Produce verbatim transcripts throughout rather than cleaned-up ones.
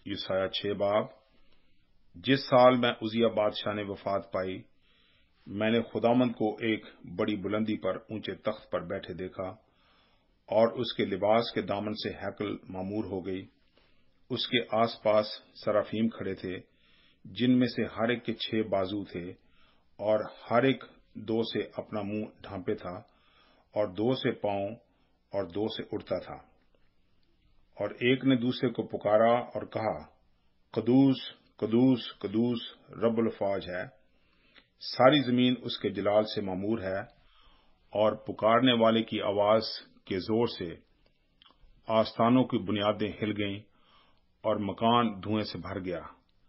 یسایہ چھ باب۔ جس سال میں عزیہ بادشاہ نے وفات پائی، میں نے خداوند کو ایک بڑی بلندی پر اونچے تخت پر بیٹھے دیکھا، اور اس کے لباس کے دامن سے ہیکل معمور ہو گئی۔ اس کے آس پاس سرافیم کھڑے تھے، جن میں سے ہر ایک کے چھ بازو تھے، اور ہر ایک دو سے اپنا منہ ڈھانپے تھا، اور دو سے پاؤں اور دو سے اڑتا تھا۔ اور ایک نے دوسرے کو پکارا اور کہا، قدوس قدوس قدوس رب الفواج ہے، ساری زمین اس کے جلال سے معمور ہے۔ اور پکارنے والے کی آواز کے زور سے آستانوں کی بنیادیں ہل گئیں اور مکان دھوئیں سے بھر گیا۔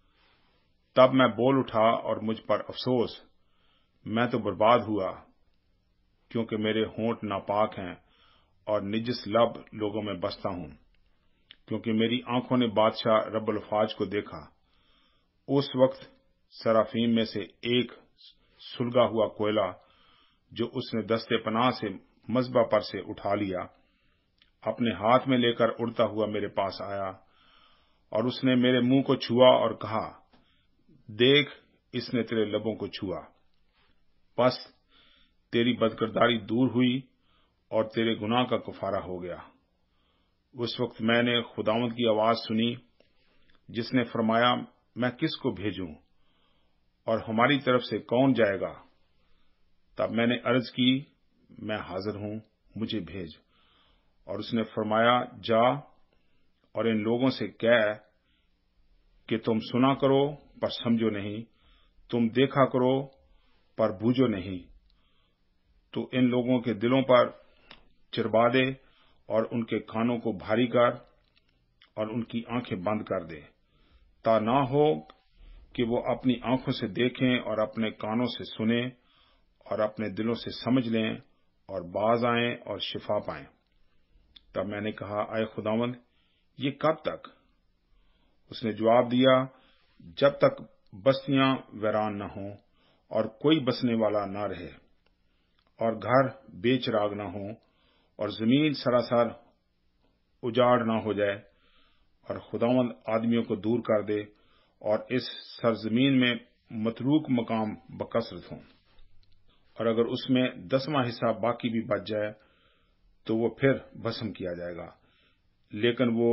تب میں بول اٹھا اور مجھ پر افسوس، میں تو برباد ہوا، کیونکہ میرے ہونٹ ناپاک ہیں اور نجس لب لوگوں میں بستا ہوں، کیونکہ میری آنکھوں نے بادشاہ رب الفواج کو دیکھا۔ اس وقت سرافیم میں سے ایک سلگا ہوا کوئلہ جو اس نے دستے پناہ سے مذبح پر سے اٹھا لیا، اپنے ہاتھ میں لے کر اڑتا ہوا میرے پاس آیا، اور اس نے میرے منہ کو چھوا اور کہا، دیکھ، اس نے تیرے لبوں کو چھوا، پس تیری بدکرداری دور ہوئی اور تیرے گناہ کا کفارہ ہو گیا۔ اس وقت میں نے خداوند کی آواز سنی، جس نے فرمایا، میں کس کو بھیجوں اور ہماری طرف سے کون جائے گا؟ تب میں نے عرض کی، میں حاضر ہوں، مجھے بھیج۔ اور اس نے فرمایا، جا اور ان لوگوں سے کہہ کہ تم سنا کرو پر سمجھو نہیں، تم دیکھا کرو پر بوجھو نہیں۔ تو ان لوگوں کے دلوں پر چربا دے اور ان کے کانوں کو بھاری کر اور ان کی آنکھیں بند کر دے، تا نہ ہو کہ وہ اپنی آنکھوں سے دیکھیں اور اپنے کانوں سے سنیں اور اپنے دلوں سے سمجھ لیں اور باز آئیں اور شفا پائیں۔ تب میں نے کہا، اے خداوند، یہ کب تک؟ اس نے جواب دیا، جب تک بستیاں ویران نہ ہوں اور کوئی بسنے والا نہ رہے، اور گھر بے چراغ نہ ہوں، اور زمین سراسر اجاڑ نہ ہو جائے، اور خداوند آدمیوں کو دور کر دے اور اس سرزمین میں متروک مقام بکثرت ہوں۔ اور اگر اس میں دسواں حصہ باقی بھی بچ جائے تو وہ پھر بھسم کیا جائے گا، لیکن وہ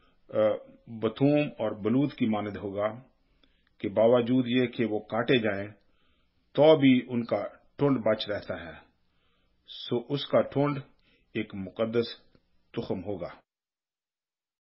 بتھوم اور بلوت کی مانند ہوگا کہ باوجود یہ کہ وہ کاٹے جائیں تو بھی ان کا ٹنڈ بچ رہتا ہے، سو اس کا ٹنڈ ایک مقدس تخم ہوگا۔